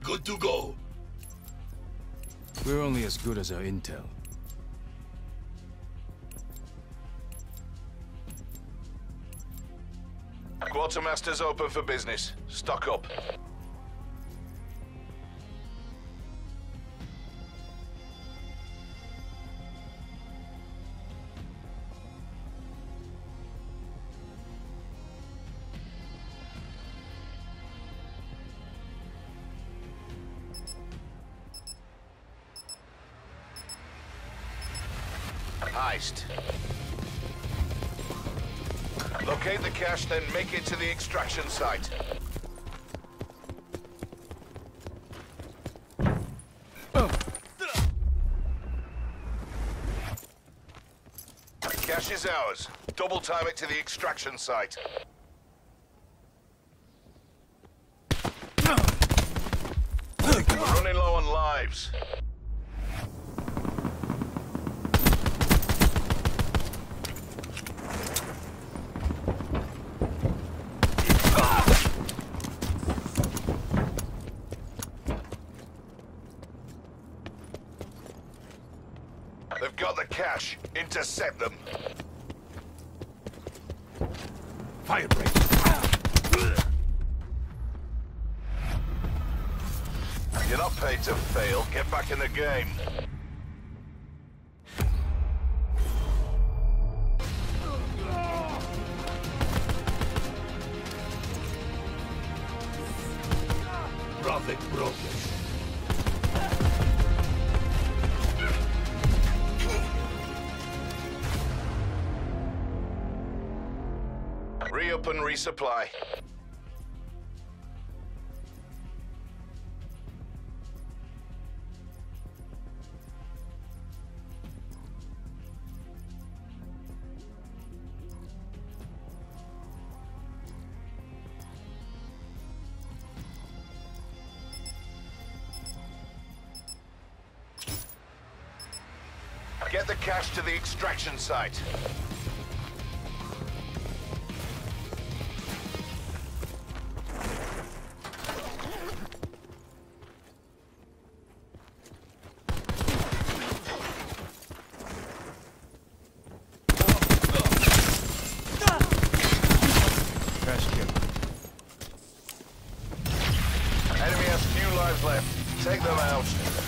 good to go. We're only as good as our intel. Quartermaster's open for business. Stock up. Heist. Locate the cache, then make it to the extraction site. Cache is ours. Double time it to the extraction site. We're running low on lives. They've got the cache. Intercept them. Fire break. You're not paid to fail. Get back in the game. Traffic broken. Re-up and resupply. Get the cache to the extraction site. Enemy has few lives left. Take them out.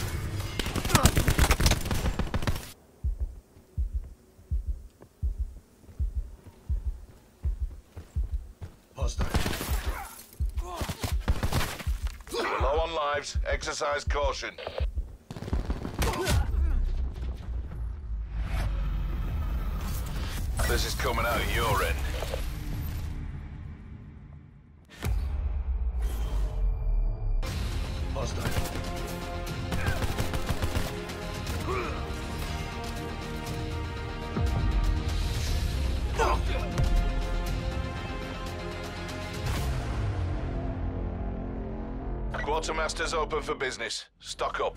Hostile. We're low on lives. Exercise caution. This is coming out of your end. Hostile. Quartermaster's open for business. Stock up.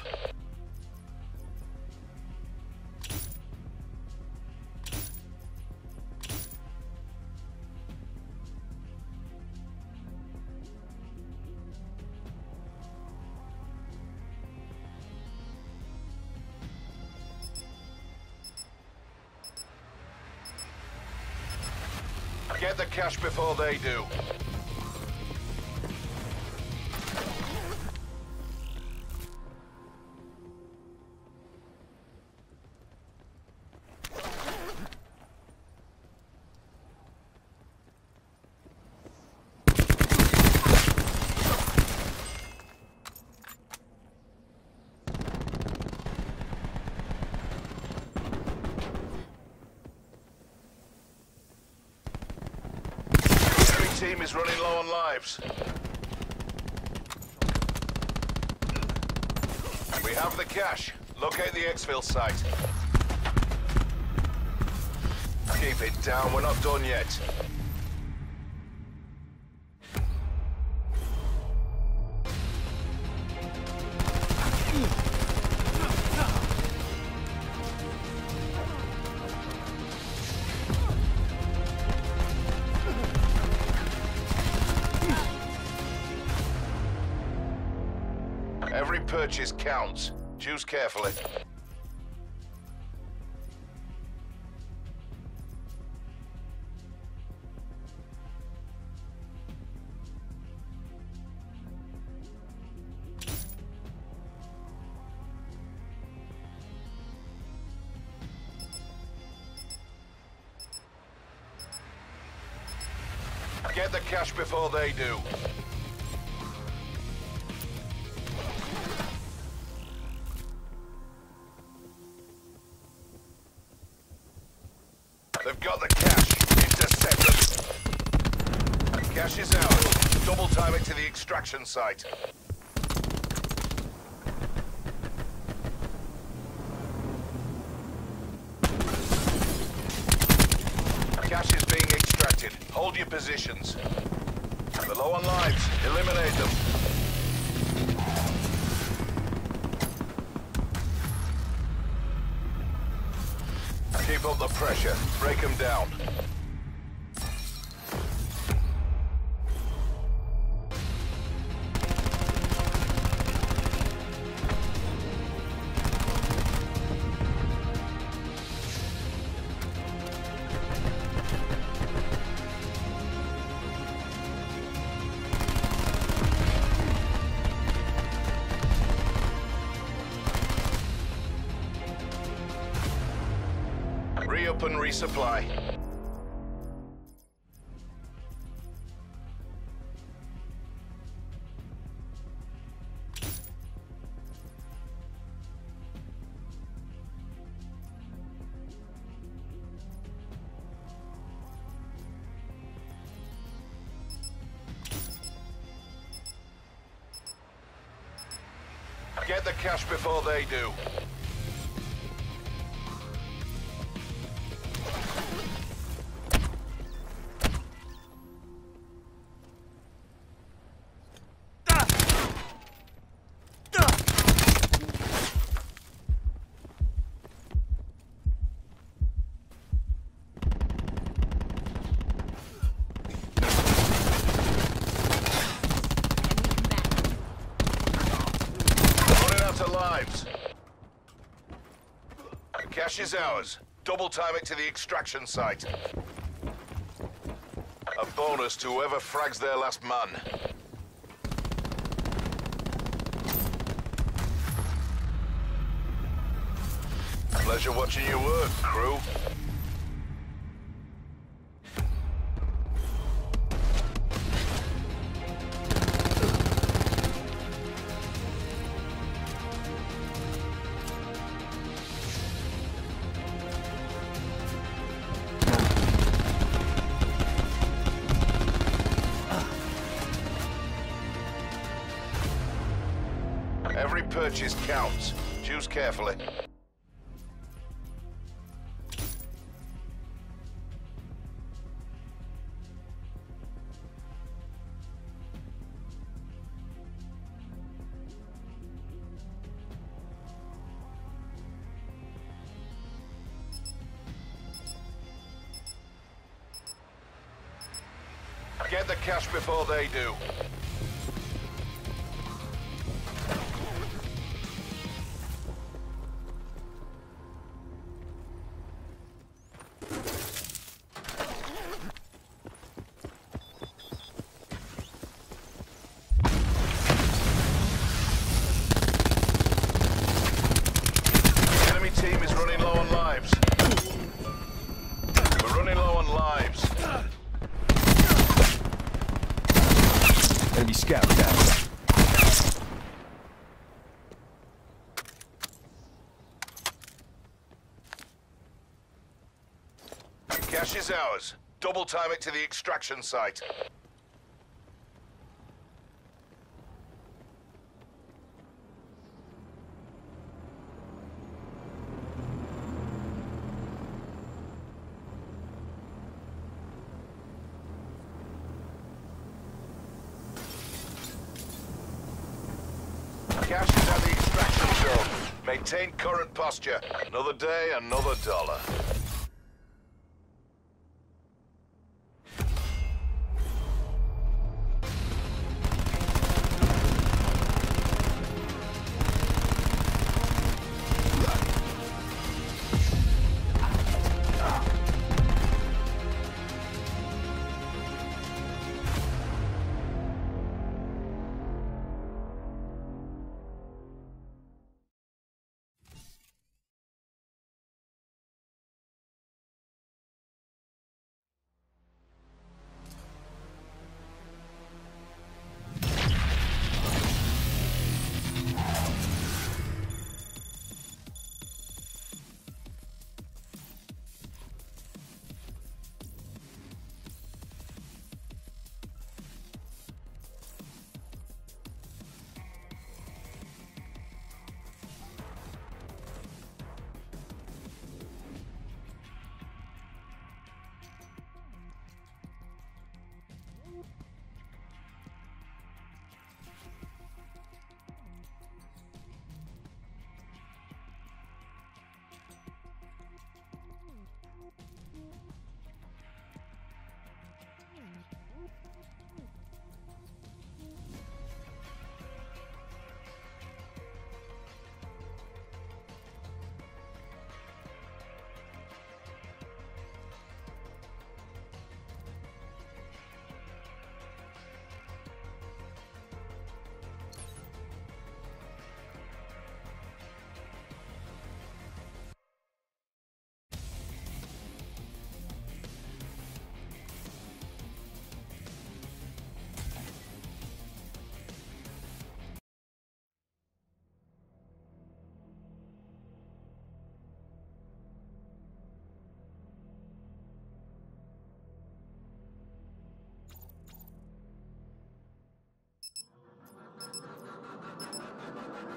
Get the cash before they do. Team is running low on lives. We have the cache. Locate the exfil site. Keep it down, we're not done yet. Every purchase counts. Choose carefully. Get the cash before they do. They've got the cash. Intercept them. Cash is ours. Double time it to the extraction site. Cash is being extracted. Hold your positions. They're low on lives. Eliminate them. Keep up the pressure. Break them down. Re-up and resupply. Get the cash before they do. Lives. Cash is ours. Double time it to the extraction site. A bonus to whoever frags their last man. Pleasure watching you work, crew. Every purchase counts. Choose carefully. Get the cash before they do. Team is running low on lives. We're running low on lives. Enemy scout down. Cash is ours. Double time it to the extraction site. Cash is at the extraction zone. Maintain current posture. Another day, another dollar.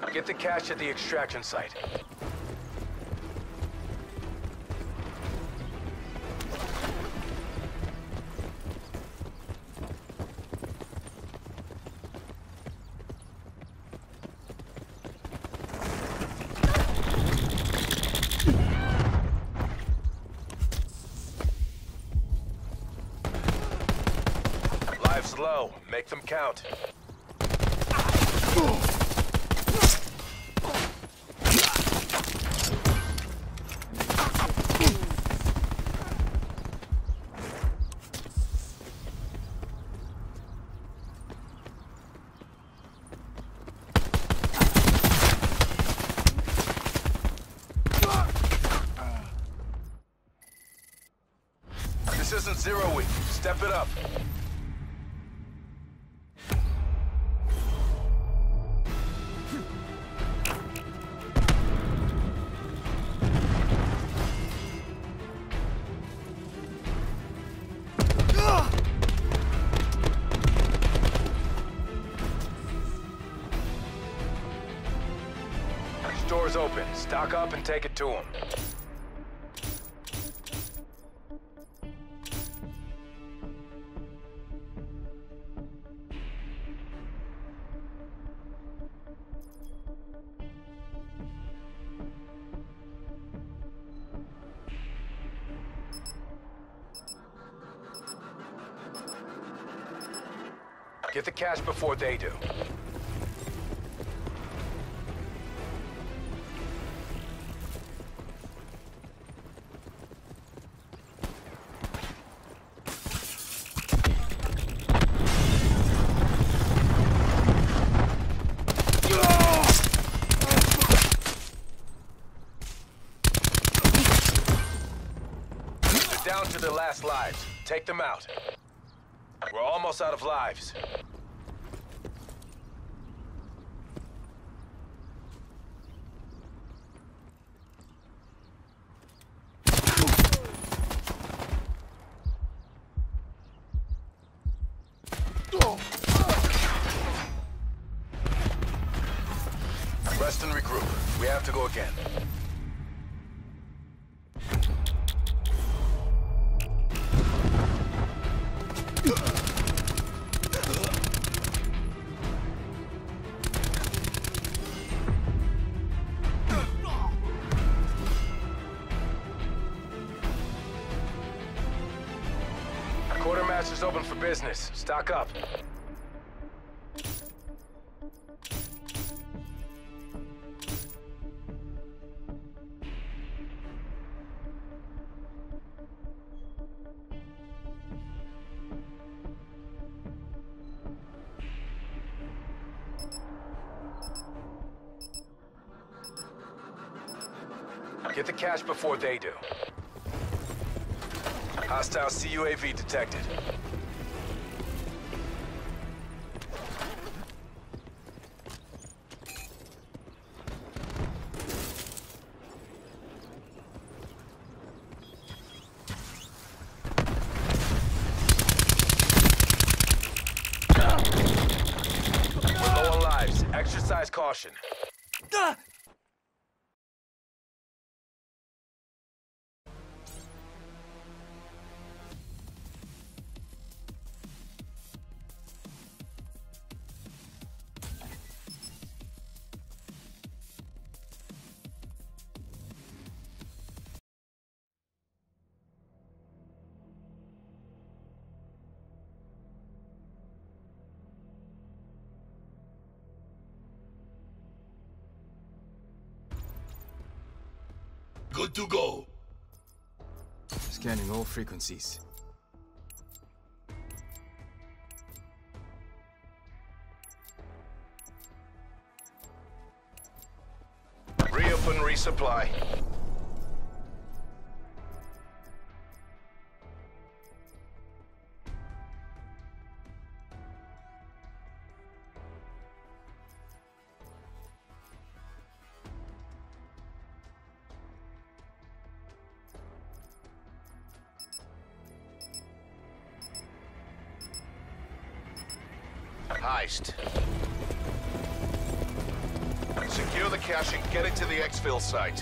Get the cache at the extraction site. Lives low. Make them count. This isn't 0 week. Step it up. Store's open. Stock up and take it to him. Get the cash before they do. They're down to their last lives. Take them out. We're almost out of lives. Rest and regroup. We have to go again. Quartermaster's open for business. Stock up. Get the cash before they do. Hostile CUAV detected. We're low on lives. Exercise caution. Good to go. Scanning all frequencies. Re-up and resupply. Heist. Secure the cash and get it to the exfil site.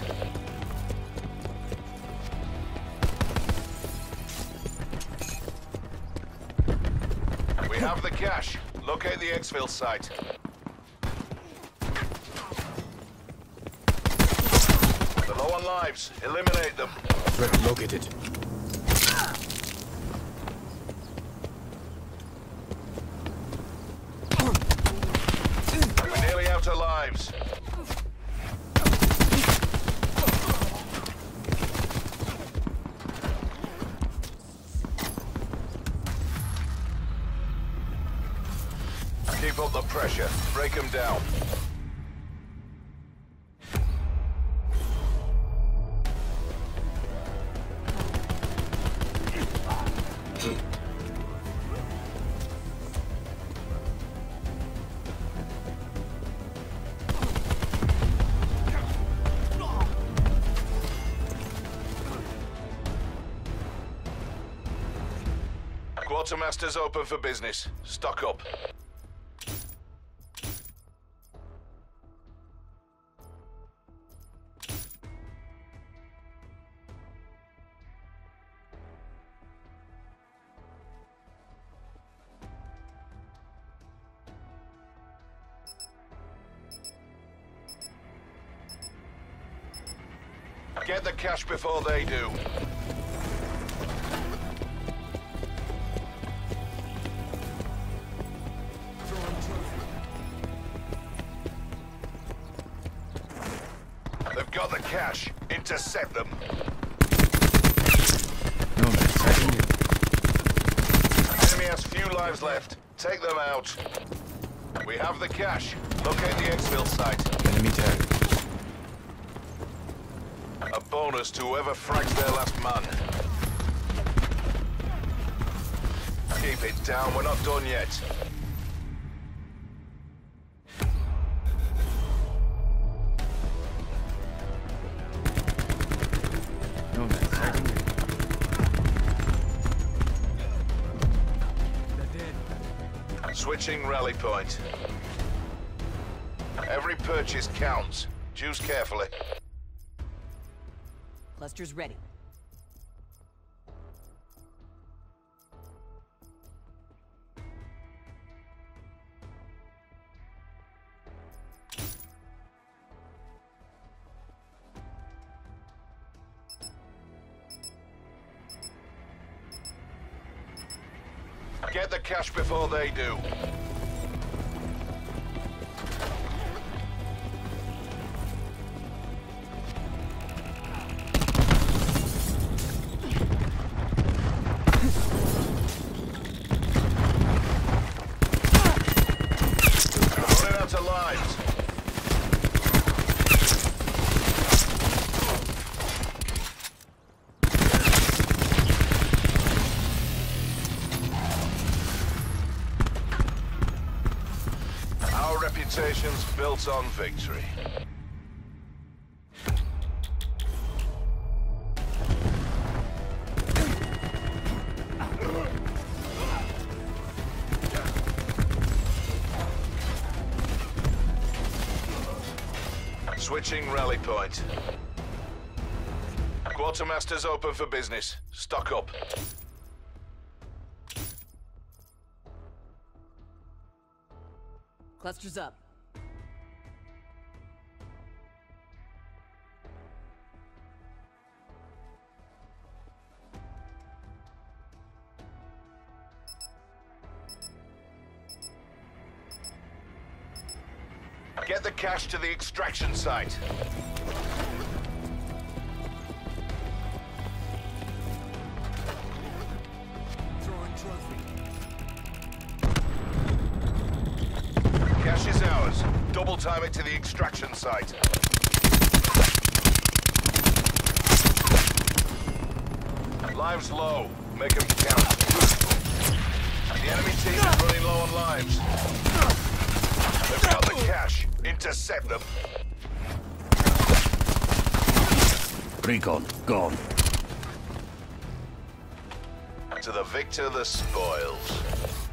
We have the cash. Locate the exfil site. They're low on lives. Eliminate them. Threat located. We're nearly out of lives. Keep up the pressure. Break them down. Quartermaster's open for business. Stock up. Get the cash before they do. They've got the cash. Intercept them. No man, sighting you. Enemy has few lives left. Take them out. We have the cash. Locate the exfil site. Enemy tag. A bonus to whoever frags their last man. Keep it down, we're not done yet. No man, sighting you. Switching rally point. Every purchase counts. Choose carefully. Cluster's ready. Get the cash before they do. Running out of lives. Our reputation's built on victory. Switching rally point. Quartermaster's open for business. Stock up. Cluster's up. Get the cash to the extraction site. Throwing trophy. Cash is ours. Double time it to the extraction site. Lives low. Make them count. The enemy team is running low on lives. They've got the cash. Intercept them. Recon, gone. To the victor, the spoils.